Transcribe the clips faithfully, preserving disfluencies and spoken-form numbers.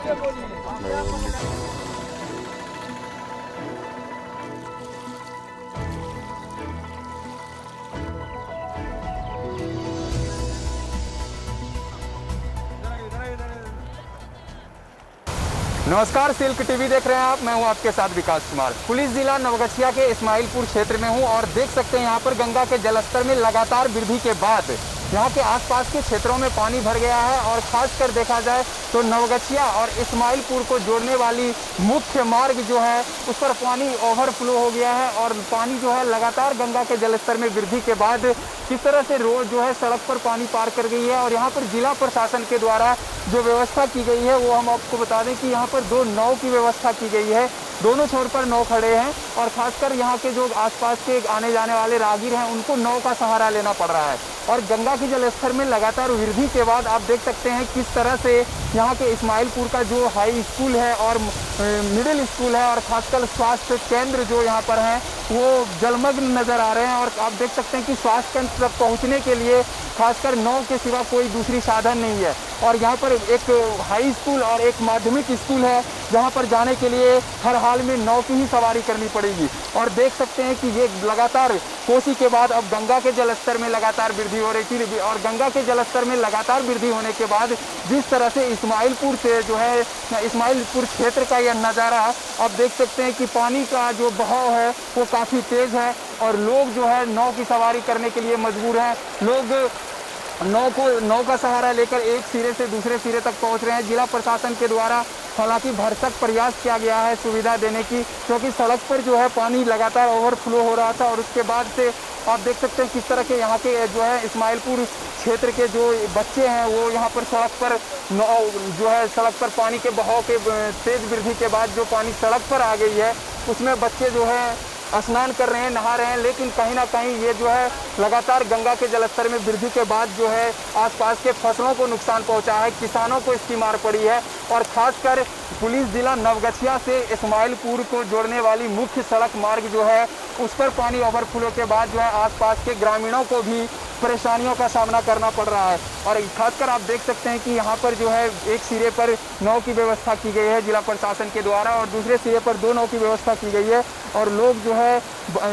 नमस्कार, silk TV देख रहे हैं आप। मैं हूं आपके साथ विकास कुमार। पुलिस जिला नवगछिया के इस्माइलपुर क्षेत्र में हूं और देख सकते हैं यहां पर गंगा के जलस्तर में लगातार वृद्धि के बाद यहां के आसपास के क्षेत्रों में पानी भर गया है और खासकर देखा जाए तो नवगछिया और इस्माइलपुर को जोड़ने वाली मुख्य मार्ग जो है उस पर पानी ओवरफ्लो हो गया है और पानी जो है लगातार गंगा के जलस्तर में वृद्धि के बाद किस तरह से रोड जो है सड़क पर पानी पार कर गई है। और यहाँ पर जिला प्रशासन के द्वारा जो व्यवस्था की गई है वो हम आपको बता दें कि यहाँ पर दो नाव की व्यवस्था की गई है। दोनों छोर पर नाव खड़े हैं और खासकर यहाँ के जो आसपास के आने जाने वाले राहगीर हैं उनको नाव का सहारा लेना पड़ रहा है। और गंगा के जलस्तर में लगातार वृद्धि के बाद आप देख सकते हैं किस तरह से यहाँ के इस्माइलपुर का जो हाई स्कूल है और मिडिल स्कूल है और खासकर स्वास्थ्य केंद्र जो यहाँ पर हैं वो जलमग्न नज़र आ रहे हैं। और आप देख सकते हैं कि स्वास्थ्य केंद्र तक पहुँचने के लिए खासकर नाव के सिवा कोई दूसरी साधन नहीं है। और यहाँ पर एक हाई स्कूल और एक माध्यमिक स्कूल है जहाँ पर जाने के लिए हर हाल में नाव की ही सवारी करनी पड़ेगी। और देख सकते हैं कि ये लगातार कोसी के बाद अब गंगा के जलस्तर में लगातार वृद्धि हो रही थी और गंगा के जलस्तर में लगातार वृद्धि होने के बाद जिस तरह से इस्माइलपुर से जो है इस्माइलपुर क्षेत्र का यह नज़ारा आप देख सकते हैं कि पानी का जो बहाव है वो काफ़ी तेज़ है और लोग जो है नाव की सवारी करने के लिए मजबूर हैं। लोग नाव को नाव का सहारा लेकर एक सिरे से दूसरे सिरे तक पहुंच रहे हैं। जिला प्रशासन के द्वारा हालांकि भरसक प्रयास किया गया है सुविधा देने की, क्योंकि सड़क पर जो है पानी लगातार ओवरफ्लो हो रहा था और उसके बाद से आप देख सकते हैं किस तरह के यहाँ के जो है इस्माइलपुर क्षेत्र के जो बच्चे हैं वो यहाँ पर सड़क पर जो है सड़क पर पानी के बहाव के तेज वृद्धि के बाद जो पानी सड़क पर आ गई है उसमें बच्चे जो है स्नान कर रहे हैं, नहा रहे हैं। लेकिन कहीं ना कहीं ये जो है लगातार गंगा के जलस्तर में वृद्धि के बाद जो है आसपास के फसलों को नुकसान पहुंचा है, किसानों को इसकी मार पड़ी है। और खासकर पुलिस जिला नवगछिया से इस्माइलपुर को जोड़ने वाली मुख्य सड़क मार्ग जो है उस पर पानी ओवरफ्लो के बाद जो है आसपास के ग्रामीणों को भी परेशानियों का सामना करना पड़ रहा है। और खासकर आप देख सकते हैं कि यहाँ पर जो है एक सिरे पर नाव की व्यवस्था की गई है जिला प्रशासन के द्वारा और दूसरे सिरे पर दो नाव की व्यवस्था की गई है। और लोग जो है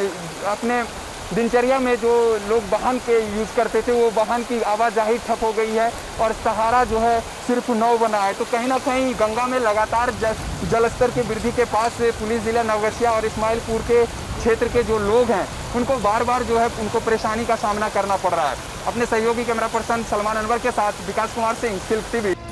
अपने दिनचर्या में जो लोग वाहन के यूज़ करते थे वो वाहन की आवाजाही ठप हो गई है और सहारा जो है सिर्फ नाव बना है। तो कहीं ना कहीं गंगा में लगातार जलस्तर की वृद्धि के पास से पुलिस जिला नवगछिया और इस्माइलपुर के क्षेत्र के जो लोग हैं उनको बार बार जो है उनको परेशानी का सामना करना पड़ रहा है। अपने सहयोगी कैमरा पर्सन सलमान अनवर के साथ विकास कुमार सिंह, सिल्क टीवी।